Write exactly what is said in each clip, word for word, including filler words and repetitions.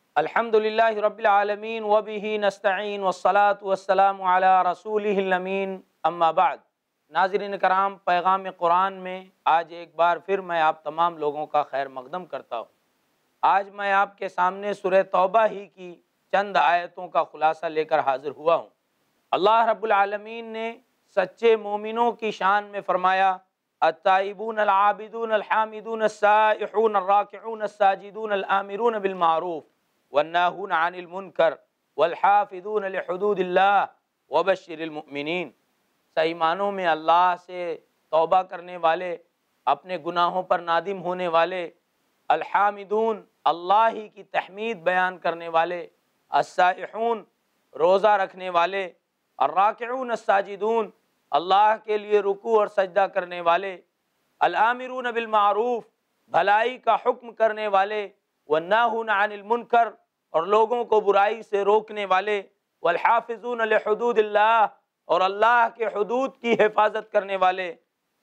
الحمدللہ رب العالمین وبہ نستعین والصلاة والسلام علی رسولہ الامین اما بعد۔ ناظرین کرام، پیغام قرآن میں آج ایک بار پھر میں آپ تمام لوگوں کا خیر مقدم کرتا ہوں۔ آج میں آپ کے سامنے سورہ توبہ ہی کی چند آیتوں کا خلاصہ لے کر حاضر ہوا ہوں۔ اللہ رب العالمین نے سچے مومنوں کی شان میں فرمایا: التائبون العابدون الحامدون السائحون الراکعون الساجدون الآمرون بالمعروف والناہون عن المنکر والحافظون لحدود اللہ وبشر المؤمنین۔ صحیح معنوں میں اللہ سے توبہ کرنے والے، اپنے گناہوں پر نادم ہونے والے، الحامدون اللہ ہی کی تحمید بیان کرنے والے، السائحون روزہ رکھنے والے، الراکعون الساجدون اللہ کے لیے رکوع اور سجدہ کرنے والے، الآمرون بالمعروف بھلائی کا حکم کرنے والے، والناہون عن المنکر اور لوگوں کو برائی سے روکنے والے، والحافظون لحدود اللہ اور اللہ کے حدود کی حفاظت کرنے والے،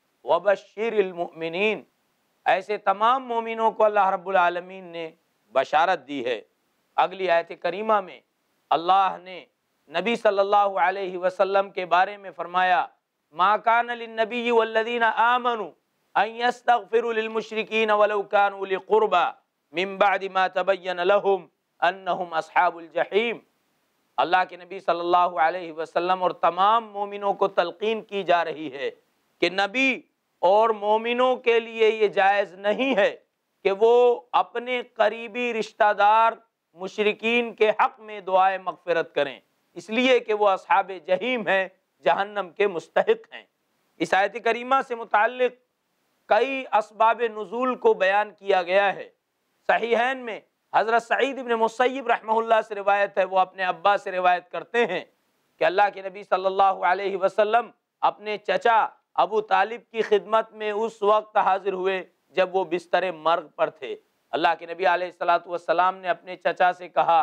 وبشر المؤمنین ایسے تمام مومنوں کو اللہ رب العالمین نے بشارت دی ہے۔ اگلی آیت کریمہ میں اللہ نے نبی صلی اللہ علیہ وسلم کے بارے میں فرمایا: ما کان للنبی والذین آمنوا ان یستغفروا للمشرکین ولو کانوا اولی قربی من بعد ما تبین لهم انہم اصحاب الجحیم۔ اللہ کے نبی صلی اللہ علیہ وسلم اور تمام مومنوں کو تلقین کی جا رہی ہے کہ نبی اور مومنوں کے لیے یہ جائز نہیں ہے کہ وہ اپنے قریبی رشتہ دار مشرکین کے حق میں دعائے مغفرت کریں، اس لیے کہ وہ اصحاب جحیم ہیں، جہنم کے مستحق ہیں۔ اس آیت کریمہ سے متعلق کئی اسباب نزول کو بیان کیا گیا ہے۔ صحیحین میں حضرت سعید بن مسیب رحمہ اللہ سے روایت ہے، وہ اپنے ابا سے روایت کرتے ہیں کہ اللہ کے نبی صلی اللہ علیہ وسلم اپنے چچا ابو طالب کی خدمت میں اس وقت حاضر ہوئے جب وہ بستر مرگ پر تھے۔ اللہ کے نبی علیہ الصلاۃ والسلام نے اپنے چچا سے کہا: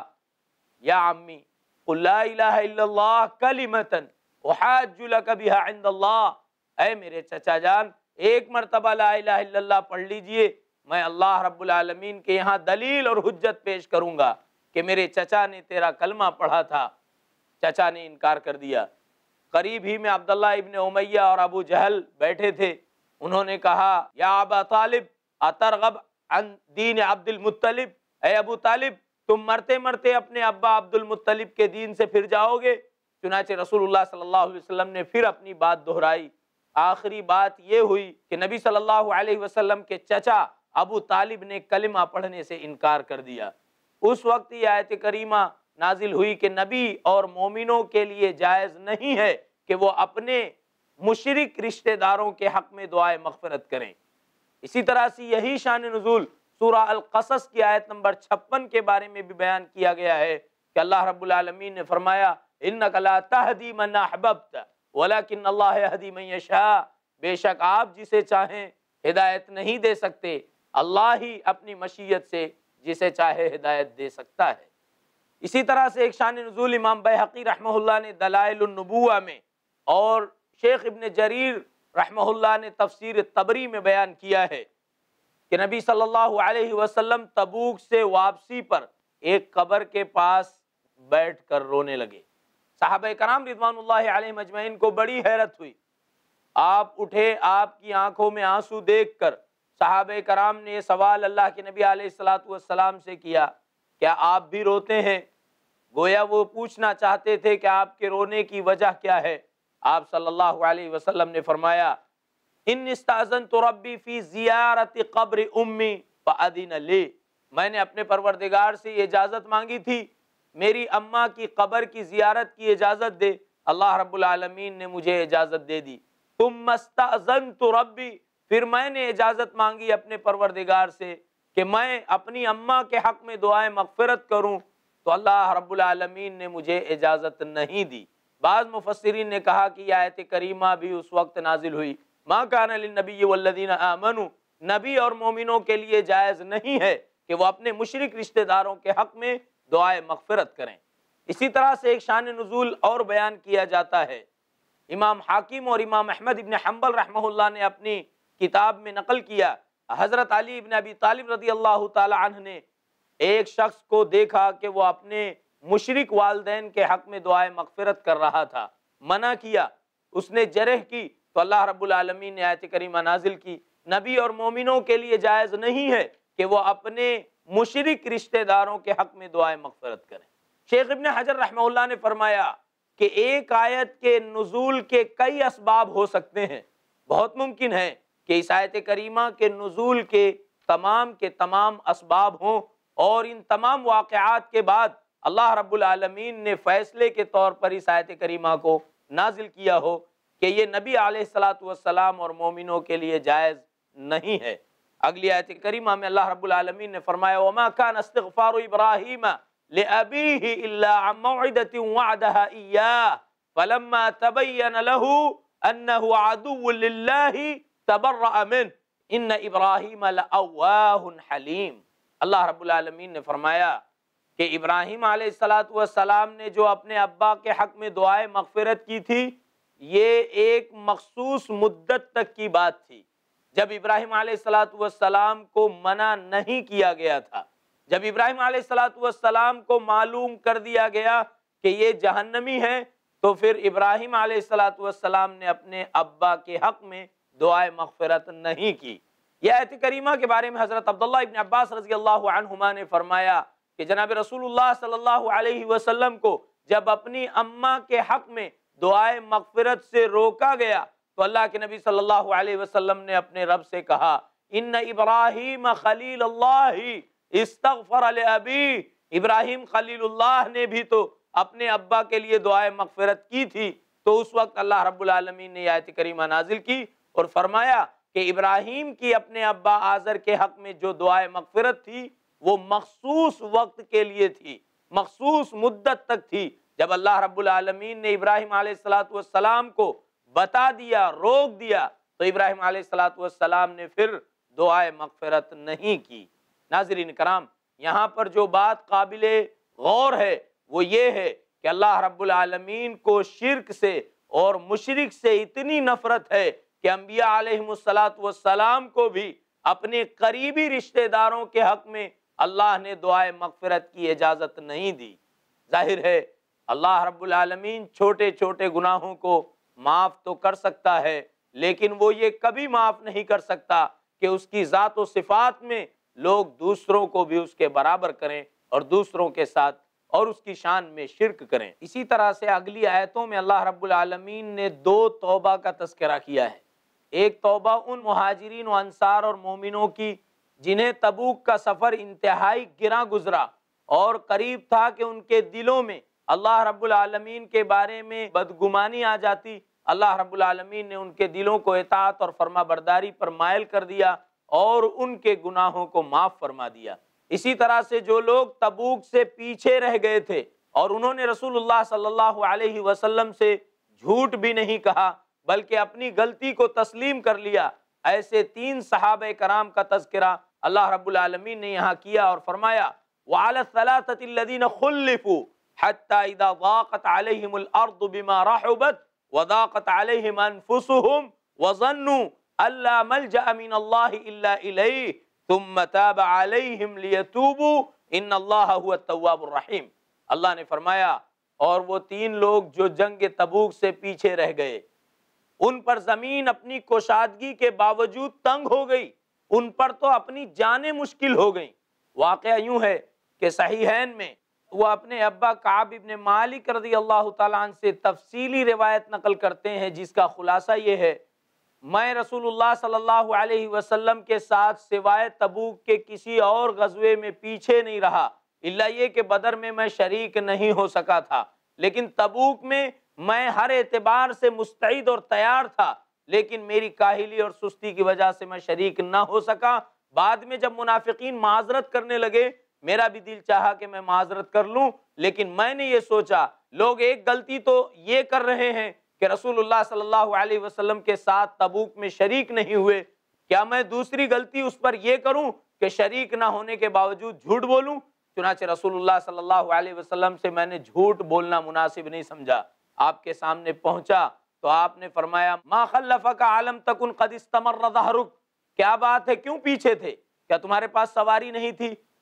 یا عمی قل لا الہ الا اللہ کلمۃ احاج لک بہا عند اللہ، اے میرے چچا جان ایک مرتبہ لا الہ الا اللہ پڑھ لیجئے، میں اللہ رب العالمین کے یہاں دلیل اور حجت پیش کروں گا کہ میرے چچا نے تیرا کلمہ پڑھا تھا۔ چچا نے انکار کر دیا۔ قریب ہی میں عبداللہ ابن امیہ اور ابو جہل بیٹھے تھے، انہوں نے کہا: یا ابا طالب اترغب عن دین عبد المطلب، اے ابو طالب تم مرتے مرتے اپنے ابا عبد المطلب کے دین سے پھر جاؤ گے؟ چنانچہ رسول اللہ صلی اللہ علیہ وسلم نے پھر اپنی بات دہرائی۔ آخری بات یہ ہوئی کہ نبی صلی اللہ علیہ وسلم کے چچا ابو طالب نے کلمہ پڑھنے سے انکار کر دیا۔ اس وقت یہ آیت کریمہ نازل ہوئی کہ نبی اور مومنوں کے لیے جائز نہیں ہے کہ وہ اپنے مشرک رشتہ داروں کے حق میں دعائے مغفرت کریں۔ اسی طرح سے یہی شان نزول سورہ القصص کی آیت نمبر چھپن کے بارے میں بھی بیان کیا گیا ہے کہ اللہ رب العالمین نے فرمایا: انک لا تہدی من احببت ولکن اللہ یہدی من یشاء، بے شک آپ جسے چاہیں ہدایت نہیں دے سکتے، اللہ ہی اپنی مشیت سے جسے چاہے ہدایت دے سکتا ہے۔ اسی طرح سے ایک شان نزول امام بیہقی رحمہ اللہ نے دلائل النبوہ میں اور شیخ ابن جریر رحمہ اللہ نے تفسیر طبری میں بیان کیا ہے کہ نبی صلی اللہ علیہ وسلم تبوک سے واپسی پر ایک قبر کے پاس بیٹھ کر رونے لگے۔ صحابہ کرام رضوان اللہ علیہم اجمعین کو بڑی حیرت ہوئی۔ آپ اٹھے، آپ کی آنکھوں میں آنسو دیکھ کر صحابہ کرام نے یہ سوال اللہ کے نبی علیہ الصلاۃ والسلام سے کیا: کیا آپ بھی روتے ہیں؟ گویا وہ پوچھنا چاہتے تھے کہ آپ کے رونے کی وجہ کیا ہے۔ آپ صلی اللہ علیہ وسلم نے فرمایا: ان استاذنت ربی فی زیارت قبر امی فاذن لی، میں نے اپنے پروردگار سے یہ اجازت مانگی تھی میری اماں کی قبر کی زیارت کی اجازت دے، اللہ رب العالمین نے مجھے اجازت دے دی۔ ثم استاذنت ربی، پھر میں نے اجازت مانگی اپنے پروردگار سے کہ میں اپنی اماں کے حق میں دعائیں مغفرت کروں، تو اللہ رب العالمین نے مجھے اجازت نہیں دی۔ بعض مفسرین نے کہا کہ یہ آیت کریمہ بھی اس وقت نازل ہوئی: ما کان للنبی والذین آمنوا، نبی اور مومنوں کے لیے جائز نہیں ہے کہ وہ اپنے مشرک رشتہ داروں کے حق میں دعائے مغفرت کریں۔ اسی طرح سے ایک شان نزول اور بیان کیا جاتا ہے۔ امام حاکم اور امام احمد ابن حنبل رحمہ اللہ نے اپنی کتاب میں نقل کیا، حضرت علی ابن ابی طالب رضی اللہ تعالی عنہ نے ایک شخص کو دیکھا کہ وہ اپنے مشرک والدین کے حق میں دعائے مغفرت کر رہا تھا، منع کیا، اس نے جرح کی، تو اللہ رب العالمین نے آیت کریمہ نازل کی، نبی اور مومنوں کے لیے جائز نہیں ہے کہ وہ اپنے مشرک رشتہ داروں کے حق میں دعائے مغفرت کریں۔ شیخ ابن حجر رحمہ اللہ نے فرمایا کہ ایک آیت کے نزول کے کئی اسباب ہو سکتے ہیں، بہت ممکن ہے کہ اس آیت کریمہ کے نزول کے تمام کے تمام اسباب ہوں، اور ان تمام واقعات کے بعد اللہ رب العالمین نے فیصلے کے طور پر اس آیت کریمہ کو نازل کیا ہو کہ یہ نبی علیہ الصلاۃ والسلام اور مومنوں کے لیے جائز نہیں ہے۔ اگلی آیت کریمہ میں اللہ رب العالمین نے فرمایا وَمَا كَانَ اسْتِغْفَارُ إِبْرَاهِيمَ لِأَبِيهِ إِلَّا عَن مَّوْعِدَةٍ وَعَدَهَا إِيَّاهُ فَلَمَّا تَبَيَّنَ لَهُ أَنَّهُ عَدُوٌّ لِلَّهِ تَبَرَّأَ مِنْهُ إِنَّ إِبْرَاهِيمَ لَأَوَّاهٌ حَلِيمٌ۔ اللہ رب العالمین نے فرمایا کہ ابراہیم علیہ الصلاۃ والسلام نے جو اپنے ابا کے حق میں دعائے مغفرت کی تھی، یہ ایک مخصوص مدت تک کی بات تھی، جب ابراہیم علیہ الصلاۃ والسلام کو منع نہیں کیا گیا تھا، جب ابراہیم علیہ الصلاۃ والسلام کو معلوم کر دیا گیا کہ یہ جہنمی ہے، تو پھر ابراہیم علیہ الصلاۃ والسلام نے اپنے ابا کے حق میں دعائے مغفرت نہیں کی۔ یہ آیت کریمہ کے بارے میں حضرت عبداللہ ابن عباس رضی اللہ عنہما نے فرمایا کہ جناب رسول اللہ صلی اللہ علیہ وسلم کو جب اپنی اماں کے حق میں دعائے مغفرت سے روکا گیا تو اللہ کے نبی صلی اللہ علیہ وسلم نے اپنے رب سے کہا ان ابراہیم خلیل اللہ استغفر لابی، ابراہیم خلیل اللہ نے بھی تو اپنے ابا کے لیے دعائے مغفرت کی تھی۔ تو اس وقت اللہ رب العالمین نے آیت کریمہ نازل کی اور فرمایا کہ ابراہیم کی اپنے ابا آزر کے حق میں جو دعائے مغفرت تھی وہ مخصوص وقت کے لیے تھی، مخصوص مدت تک تھی۔ جب اللہ رب العالمین نے ابراہیم علیہ السلام کو بتا دیا، روک دیا، تو ابراہیم علیہ السلام نے پھر دعائے مغفرت نہیں کی۔ ناظرین کرام، یہاں پر جو بات قابل غور ہے وہ یہ ہے کہ اللہ رب العالمین کو شرک سے اور مشرک سے اتنی نفرت ہے کہ انبیاء علیہم السلام کو بھی اپنے قریبی رشتہ داروں کے حق میں اللہ نے دعائے مغفرت کی اجازت نہیں دی۔ ظاہر ہے اللہ رب العالمین چھوٹے چھوٹے گناہوں کو معاف تو کر سکتا ہے، لیکن وہ یہ کبھی معاف نہیں کر سکتا کہ اس کی ذات و صفات میں لوگ دوسروں کو بھی اس کے برابر کریں اور دوسروں کے ساتھ اور اس کی شان میں شرک کریں۔ اسی طرح سے اگلی آیتوں میں اللہ رب العالمین نے دو توبہ کا تذکرہ کیا ہے۔ ایک توبہ ان مہاجرین و انصار اور مومنوں کی جنہیں تبوک کا سفر انتہائی گراں گزرا اور قریب تھا کہ ان کے دلوں میں اللہ رب العالمین کے بارے میں بدگمانی آ جاتی، اللہ رب العالمین نے ان کے دلوں کو اطاعت اور فرما برداری پر مائل کر دیا اور ان کے گناہوں کو معاف فرما دیا۔ اسی طرح سے جو لوگ تبوک سے پیچھے رہ گئے تھے اور انہوں نے رسول اللہ صلی اللہ علیہ وسلم سے جھوٹ بھی نہیں کہا بلکہ اپنی غلطی کو تسلیم کر لیا، ایسے تین صحابہ کرام کا تذکرہ اللہ رب العالمین نے یہاں کیا اور فرمایا وَعَلَى الثَّلَاثَةِ الَّذِينَ خُلِّفُوا حَتَّى إِذَا ضَاقَتْ عَلَيْهِمُ الْأَرْضُ بِمَا رَحُبَتْ وَضَاقَتْ عَلَيْهِمْ أَنفُسُهُمْ وَظَنُّوا أَن لَّا مَلْجَأَ مِنَ اللَّهِ إِلَّا إِلَيْهِ ثُمَّ تَابَ عَلَيْهِمْ لِيَتُوبُوا إِنَّ اللَّهَ هُوَ التَّوَّابُ الرَّحِيمُ۔ اللہ نے فرمایا اور وہ تین لوگ جو جنگ تبوک سے پیچھے رہ گئے، ان پر زمین اپنی کشادگی کے باوجود تنگ ہو گئی، ان پر تو اپنی جانیں مشکل ہو گئیں۔ واقعہ یوں ہے کہ صحیحین میں وہ اپنے ابا کعب ابن مالک رضی اللہ تعالیٰ عنہ سے تفصیلی روایت نقل کرتے ہیں جس کا خلاصہ یہ ہے میں رسول اللہ صلی اللہ علیہ وسلم کے ساتھ سوائے تبوک کے کسی اور غزوے میں پیچھے نہیں رہا، الا یہ کہ بدر میں میں شریک نہیں ہو سکا تھا، لیکن تبوک میں میں ہر اعتبار سے مستعد اور تیار تھا، لیکن میری کاہلی اور سستی کی وجہ سے میں شریک نہ ہو سکا۔ بعد میں جب منافقین معذرت کرنے لگے میرا بھی دل چاہا کہ میں معذرت کر لوں، لیکن میں نے یہ سوچا لوگ ایک غلطی تو یہ کر رہے ہیں کہ رسول اللہ صلی اللہ علیہ وسلم کے ساتھ تبوک میں شریک نہیں ہوئے، کیا میں دوسری غلطی اس پر یہ کروں کہ شریک نہ ہونے کے باوجود جھوٹ بولوں؟ چنانچہ رسول اللہ صلی اللہ علیہ وسلم سے میں نے جھوٹ بولنا مناسب نہیں سمجھا، آپ کے سامنے پہنچا تو آپ نے فرمایا ما خلفک علم تکن قد استمر ظہرک، کیا بات ہے کیوں پیچھے تھے؟ کیا تمہارے پاس سواری نہیں تھی؟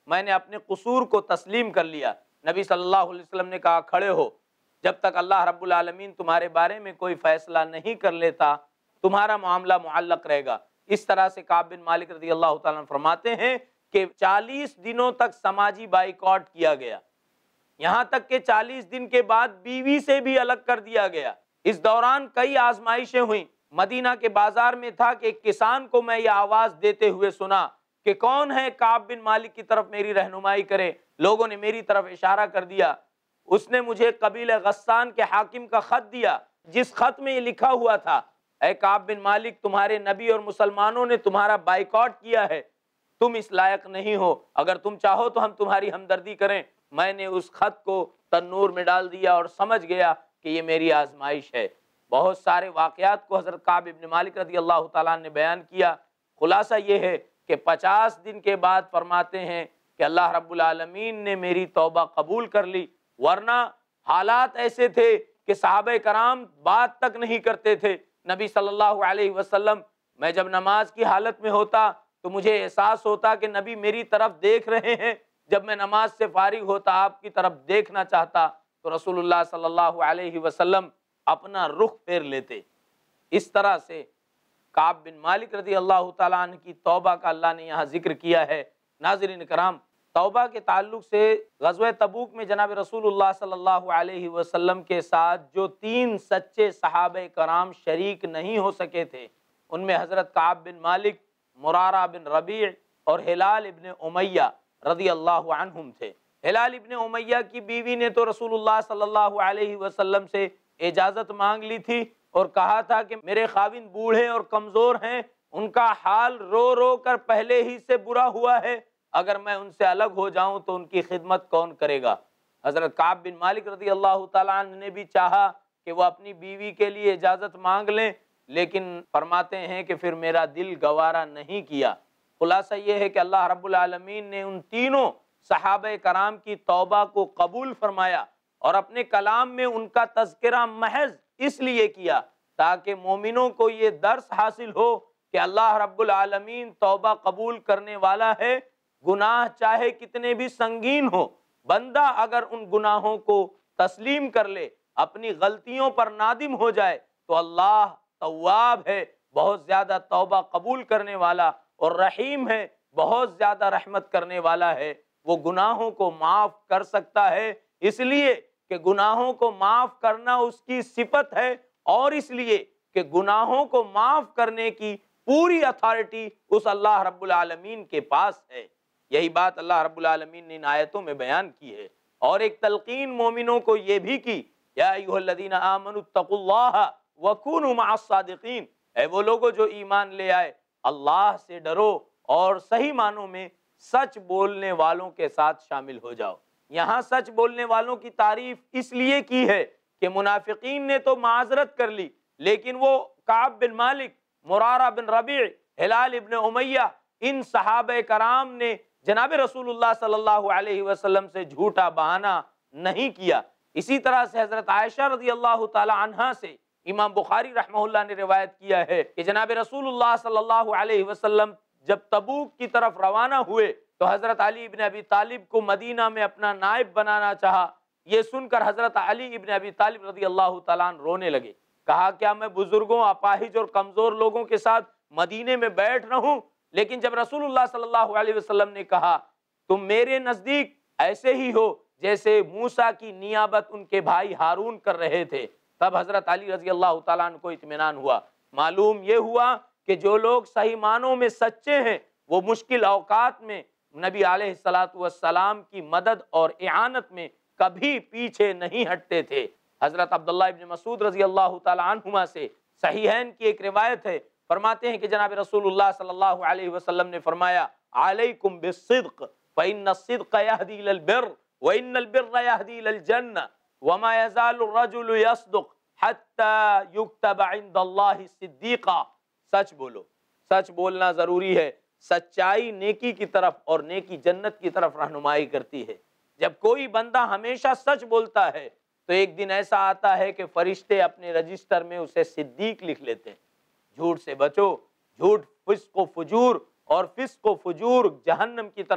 میں نے اپنے قصور کو تسلیم کر لیا۔ نبی صلی اللہ علیہ وسلم نے کہا کھڑے ہو، جب تک اللہ رب العالمین تمہارے بارے میں کوئی فیصلہ نہیں کر لیتا تمہارا معاملہ معلق رہے گا۔ اس طرح سے کعب بن مالک رضی اللہ تعالیٰ عنہ فرماتے ہیں کہ چالیس دنوں تک سماجی بائیکاٹ کیا گیا، یہاں تک کہ چالیس دن کے بعد بیوی سے بھی الگ کر دیا گیا۔ اس دوران کئی آزمائشیں ہوئیں۔ مدینہ کے بازار میں تھا کہ ایک کسان کو میں یہ آواز دیتے ہوئے سنا کہ کون ہے کعب بن مالک کی طرف میری رہنمائی کرے۔ لوگوں نے میری طرف اشارہ کر دیا۔ اس نے مجھے قبیلہ غسان کے حاکم کا خط دیا، جس خط میں یہ لکھا ہوا تھا، اے کعب بن مالک، تمہارے نبی اور مسلمانوں نے تمہارا بائیکاٹ کیا ہے، تم اس لائق نہیں ہو، اگر تم چاہو تو ہم تمہاری ہمدردی کریں۔ میں نے اس خط کو تنور میں ڈال دیا اور سمجھ گیا کہ یہ میری آزمائش ہے۔ بہت سارے واقعات کو حضرت کعب بن مالک رضی اللہ تعالیٰ نے بیان کیا۔ خلاصہ یہ ہے کہ پچاس دن کے بعد فرماتے ہیں کہ اللہ رب العالمین نے میری توبہ قبول کر لی، ورنہ حالات ایسے تھے کہ صحابہ کرام بات تک نہیں کرتے تھے۔ نبی صلی اللہ علیہ وسلم، میں جب نماز کی حالت میں ہوتا تو مجھے احساس ہوتا کہ نبی میری طرف دیکھ رہے ہیں، جب میں نماز سے فارغ ہوتا آپ کی طرف دیکھنا چاہتا تو رسول اللہ صلی اللہ علیہ وسلم اپنا رخ پھیر لیتے۔ اس طرح سے کعب بن مالک رضی اللہ تعالیٰ عنہ کی توبہ کا اللہ نے یہاں ذکر کیا ہے۔ ناظرین کرام، توبہ کے تعلق سے غزوہ تبوک میں جناب رسول اللہ صلی اللہ علیہ وسلم کے ساتھ جو تین سچے صحابہ کرام شریک نہیں ہو سکے تھے، ان میں حضرت کعب بن مالک، مرارہ بن ربیع اور ہلال ابن امیہ رضی اللہ عنہم تھے۔ ہلال ابن امیہ کی بیوی نے تو رسول اللہ صلی اللہ علیہ وسلم سے اجازت مانگ لی تھی اور کہا تھا کہ میرے خاوند بوڑھے اور کمزور ہیں، ان کا حال رو رو کر پہلے ہی سے برا ہوا ہے، اگر میں ان سے الگ ہو جاؤں تو ان کی خدمت کون کرے گا۔ حضرت کعب بن مالک رضی اللہ تعالیٰ عنہ نے بھی چاہا کہ وہ اپنی بیوی کے لیے اجازت مانگ لیں، لیکن فرماتے ہیں کہ پھر میرا دل گوارا نہیں کیا۔ خلاصہ یہ ہے کہ اللہ رب العالمین نے ان تینوں صحابہ کرام کی توبہ کو قبول فرمایا اور اپنے کلام میں ان کا تذکرہ محض اس لیے کیا تاکہ مومنوں کو یہ درس حاصل ہو کہ اللہ رب العالمین توبہ قبول کرنے والا ہے۔ گناہ چاہے کتنے بھی سنگین ہو، بندہ اگر ان گناہوں کو تسلیم کر لے، اپنی غلطیوں پر نادم ہو جائے تو اللہ تواب ہے، بہت زیادہ توبہ قبول کرنے والا، اور رحیم ہے، بہت زیادہ رحمت کرنے والا ہے۔ وہ گناہوں کو معاف کر سکتا ہے، اس لیے کہ گناہوں کو معاف کرنا اس کی صفت ہے، اور اس لیے کہ گناہوں کو معاف کرنے کی پوری اتھارٹی اس اللہ رب العالمین کے پاس ہے۔ یہی بات اللہ رب العالمین نے ان آیتوں میں بیان کی ہے، اور ایک تلقین مومنوں کو یہ بھی کی، یا ایھا الذین آمنوا اتقوا اللہ وکونوا مع الصادقین، اے وہ لوگوں جو ایمان لے آئے، اللہ سے ڈرو اور صحیح معنوں میں سچ بولنے والوں کے ساتھ شامل ہو جاؤ۔ یہاں سچ بولنے والوں کی تعریف اس لیے کی ہے کہ منافقین نے تو معذرت کر لی، لیکن وہ کعب بن مالک، مرارہ بن ربیع، ہلال ابن امیہ، ان صحابہ کرام نے جناب رسول اللہ صلی اللہ علیہ وسلم سے جھوٹا بہانہ نہیں کیا۔ اسی طرح سے حضرت عائشہ رضی اللہ تعالی عنہا سے امام بخاری رحمہ اللہ نے روایت کیا ہے کہ جناب رسول اللہ صلی اللہ علیہ وسلم جب تبوک کی طرف روانہ ہوئے تو حضرت علی ابن ابی طالب کو مدینہ میں اپنا نائب بنانا چاہا۔ یہ سن کر حضرت علی ابن ابی طالب رضی اللہ تعالیٰ عنہ رونے لگے، کہا کیا میں بزرگوں، اپاہج اور کمزور لوگوں کے ساتھ مدینے میں بیٹھ رہوں؟ لیکن جب رسول اللہ صلی اللہ علیہ وسلم نے کہا تم میرے نزدیک ایسے ہی ہو جیسے موسیٰ کی نیابت ان کے بھائی ہارون کر رہے تھے، تب حضرت علی رضی اللہ تعالیٰ عنہ کو اطمینان ہوا۔ معلوم یہ ہوا کہ جو لوگ صحیح معنوں میں سچے ہیں وہ مشکل اوقات میں نبی علیہ الصلاۃ والسلام کی مدد اور اعانت میں کبھی پیچھے نہیں ہٹتے تھے۔ حضرت عبداللہ ابن مسعود رضی اللہ تعالیٰ عنہما سے صحیحین کی ایک روایت ہے، فرماتے ہیں کہ جناب رسول اللہ صلی اللہ علیہ وسلم نے فرمایا علیکم بالصدق فإن الصدق يهدي إلى البر وإن البر يهدي إلى الجنة وما يزال الرجل يصدق حتى يكتب عند الله صديقا۔ سچ بولو، سچ بولنا ضروری ہے، سچائی نیکی کی طرف اور نیکی جنت کی طرف رہنمائی کرتی ہے۔ جب کوئی بندہ ہمیشہ سچ بولتا ہے تو ایک دن ایسا آتا ہے کہ فرشتے اپنے رجسٹر میں اسے صدیق لکھ لیتے ہیں۔ جھوٹ سے بچو، جھوٹ فسق و فجور، اور فسق و فجور جہنم کی طرف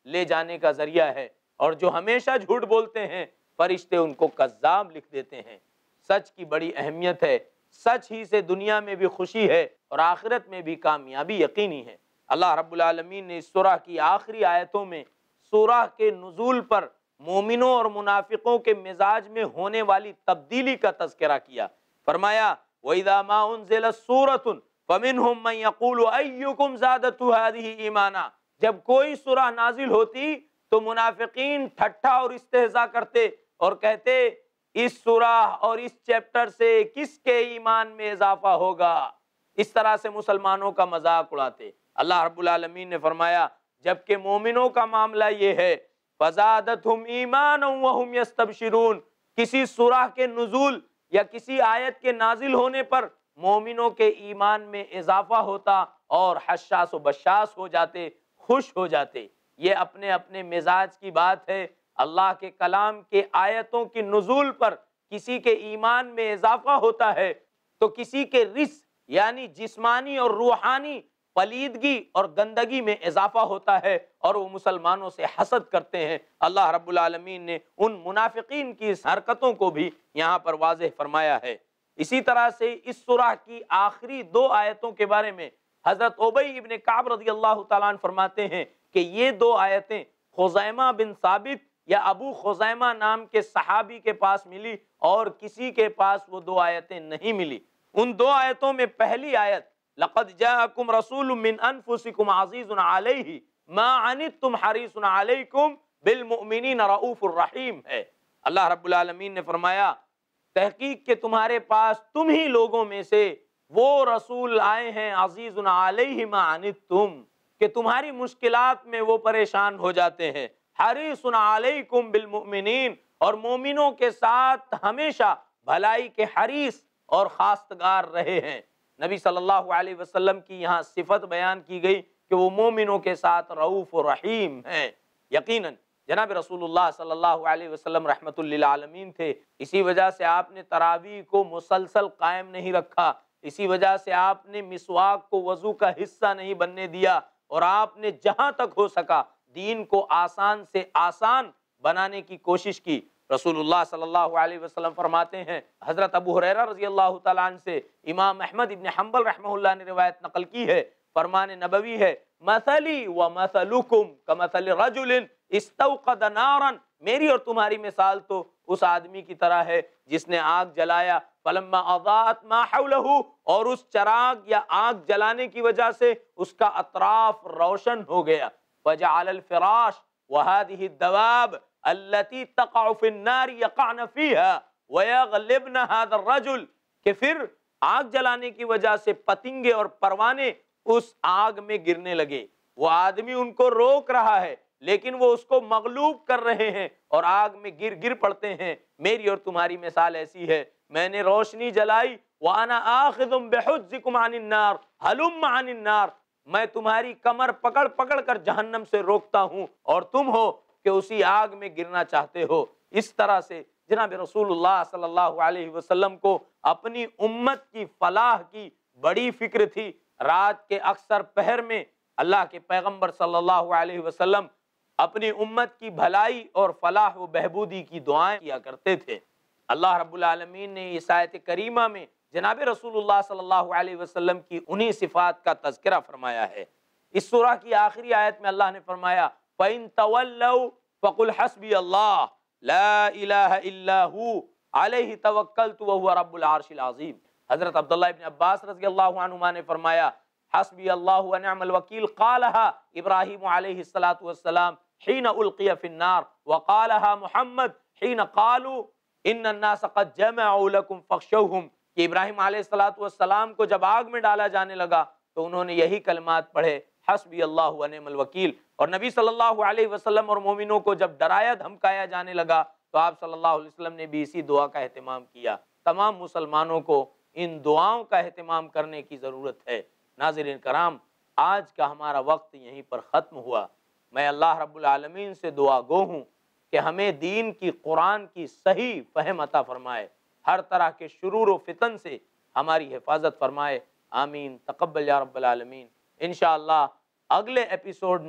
لے جانے کا ذریعہ ہے، اور جو ہمیشہ جھوٹ بولتے ہیں فرشتے ان کو کذاب لکھ دیتے ہیں۔ سچ کی بڑی اہمیت ہے، سچ ہی سے دنیا میں بھی خوشی ہے اور آخرت میں بھی کامیابی یقینی ہے۔ اللہ رب العالمین نے اس سورہ کی آخری آیتوں میں سورہ کے نزول پر مومنوں اور منافقوں کے مزاج میں ہونے والی تبدیلی کا تذکرہ کیا۔ فرمایا وَإِذَا مَا أُنزِلَتْ سُورَةٌ فَمِنْهُمْ مَنْ يَقُولُ أَيُّكُمْ زَادَتْهُ هَذِهِ إِيمَانًا، جب کوئی سورہ نازل ہوتی تو منافقین ٹھٹھا اور استہزاء کرتے اور کہتے اس سورہ اور اس چیپٹر سے کس کے ایمان میں اضافہ ہوگا، اس طرح سے مسلمانوں کا مذاق اڑاتے۔ اللہ رب العالمین نے فرمایا جبکہ مومنوں کا معاملہ یہ ہے فَزَادَتْهُمْ إِيمَانًا وَهُمْ يَسْتَبْشِرُونَ، کسی سورہ کے نزول یا کسی آیت کے نازل ہونے پر مومنوں کے ایمان میں اضافہ ہوتا اور حشاس و بشاس ہو جاتے، خوش ہو جاتے۔ یہ اپنے اپنے مزاج کی بات ہے۔ اللہ کے کلام کے آیتوں کی نزول پر کسی کے ایمان میں اضافہ ہوتا ہے تو کسی کے رزق یعنی جسمانی اور روحانی پلیدگی اور گندگی میں اضافہ ہوتا ہے اور وہ مسلمانوں سے حسد کرتے ہیں۔ اللہ رب العالمین نے ان منافقین کی اس حرکتوں کو بھی یہاں پر واضح فرمایا ہے۔ اسی طرح سے اس سورہ کی آخری دو آیتوں کے بارے میں حضرت ابی ابن کعب رضی اللہ تعالیٰ عنہ فرماتے ہیں کہ یہ دو آیتیں خزیمہ بن ثابت یا ابو خزیمہ نام کے صحابی کے پاس ملی اور کسی کے پاس وہ دو آیتیں نہیں ملی۔ ان دو آیتوں میں پہلی آیت لَقَدْ جَاءَكُمْ رَسُولٌ مِّنْ أَنفُسِكُمْ عَزِيزٌ عَلَيْهِ مَا عَنِتُّمْ حَرِيصٌ عَلَيْكُمْ بِالْمُؤْمِنِينَ رَؤُوفٌ رَحِيمٌ ہے۔ اللہ رب العالمین نے فرمایا تحقیق کہ تمہارے پاس تم ہی لوگوں میں سے وہ رسول آئے ہیں عزیز علیہ ما عنتم کہ تمہاری مشکلات میں وہ پریشان ہو جاتے ہیں، حریص علیکم بالمؤمنین اور مومنوں کے ساتھ ہمیشہ بھلائی کے حریص اور خواستگار رہے ہیں۔ نبی صلی اللہ علیہ وسلم کی یہاں صفت بیان کی گئی کہ وہ مومنوں کے ساتھ رؤوف و رحیم ہیں۔ یقیناً جناب رسول اللہ صلی اللہ علیہ وسلم رحمت للعالمین تھے، اسی وجہ سے آپ نے تراویح کو مسلسل قائم نہیں رکھا، اسی وجہ سے آپ نے مسواک کو وضو کا حصہ نہیں بننے دیا اور آپ نے جہاں تک ہو سکا دین کو آسان سے آسان بنانے کی کوشش کی۔ رسول اللہ صلی اللہ علیہ وسلم فرماتے ہیں، حضرت ابو ہریرہ رضی اللہ تعالیٰ عنہ سے امام احمد ابن حنبل رحمہ اللہ نے روایت نقل کی ہے، فرمان نبوی ہے مثلی و مثلکم کمثل رجل استوقد نارا، میری اور تمہاری مثال تو اس آدمی کی طرح ہے جس نے آگ جلایا فلما اضاءت ما حولہ، اور اس چراغ یا آگ جلانے کی وجہ سے اس کا اطراف روشن ہو گیا، فجعل الفراش وهذه الدواب التي تقع في النار يقعن فيها ويغلبن هذا الرجل، کہ پھر آگ جلانے کی وجہ سے پتنگے اور پروانے اس آگ میں گرنے لگے، وہ آدمی ان کو روک رہا ہے لیکن وہ اس کو مغلوب کر رہے ہیں اور آگ میں گر گر پڑتے ہیں۔ میری اور تمہاری مثال ایسی ہے، میں نے روشنی جلائی وَأَنَا آخِذٌ بِحُجِّكُمْ عَنِ النَّارِ هَلُمَّ عَنِ النَّارِ، میں تمہاری کمر پکڑ پکڑ کر جہنم سے روکتا ہوں اور تم ہو کہ اسی آگ میں گرنا چاہتے ہو۔ اس طرح سے جناب رسول اللہ صلی اللہ علیہ وسلم کو اپنی امت کی فلاح کی بڑی فکر تھی۔ رات کے اکثر پہر میں اللہ کے پیغمبر صلی اللہ علیہ وسلم اپنی امت کی بھلائی اور فلاح و بہبودی کی دعائیں کیا کرتے تھے۔ اللہ رب العالمین نے اس آیت کریمہ میں جناب رسول اللہ صلی اللہ علیہ وسلم کی انہی صفات کا تذکرہ فرمایا ہے۔ اس سورہ کی آخری آیت میں اللہ نے فرمایا فَإِن تَوَلَّوْا فَقُلْ حَسْبِيَ اللَّهُ لَا إِلَهَ إِلَّا هُوَ عَلَيْهِ تَوَكَّلْتُ وَهُوَ رَبُّ الْعَرْشِ الْعَظِيمِ۔ حضرت عبداللہ ابن عباس رضی اللہ عنہما نے فرمایا حسبی اللہ ونعم الوکیل قالها ابراہیم علیہ الصلاۃ والسلام حين القی فی النار وقالها محمد حين قالوا ان الناس قد جمعوا لكم فاخشوهم، کہ ابراہیم علیہ الصلاۃ والسلام کو جب آگ میں ڈالا جانے لگا تو انہوں نے یہی کلمات پڑھے حسبی اللہ ونعم الوکیل، اور نبی صلی اللہ علیہ وسلم اور مومنوں کو جب ڈرایا دھمکایا جانے لگا تو آپ صلی اللہ علیہ وسلم نے بھی اسی دعا کا اہتمام کیا۔ تمام مسلمانوں کو ان دعاؤں کا اہتمام کرنے کی ضرورت ہے۔ ناظرین کرام، آج کا ہمارا وقت یہیں پر ختم ہوا۔ میں اللہ رب العالمین سے دعا گو ہوں کہ ہمیں دین کی قرآن کی صحیح فہم عطا فرمائے، ہر طرح کے شرور و فتن سے ہماری حفاظت فرمائے، آمین تقبل یا رب العالمین۔ انشاءاللہ اگلے ایپیسوڈ میں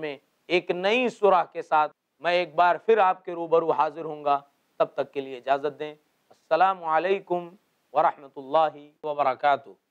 ایک نئی سورہ کے ساتھ میں ایک بار پھر آپ کے روبرو حاضر ہوں گا. تب تک کے لیے اجازت دیں. السلام علیکم ورحمۃ اللہ وبرکاتہ.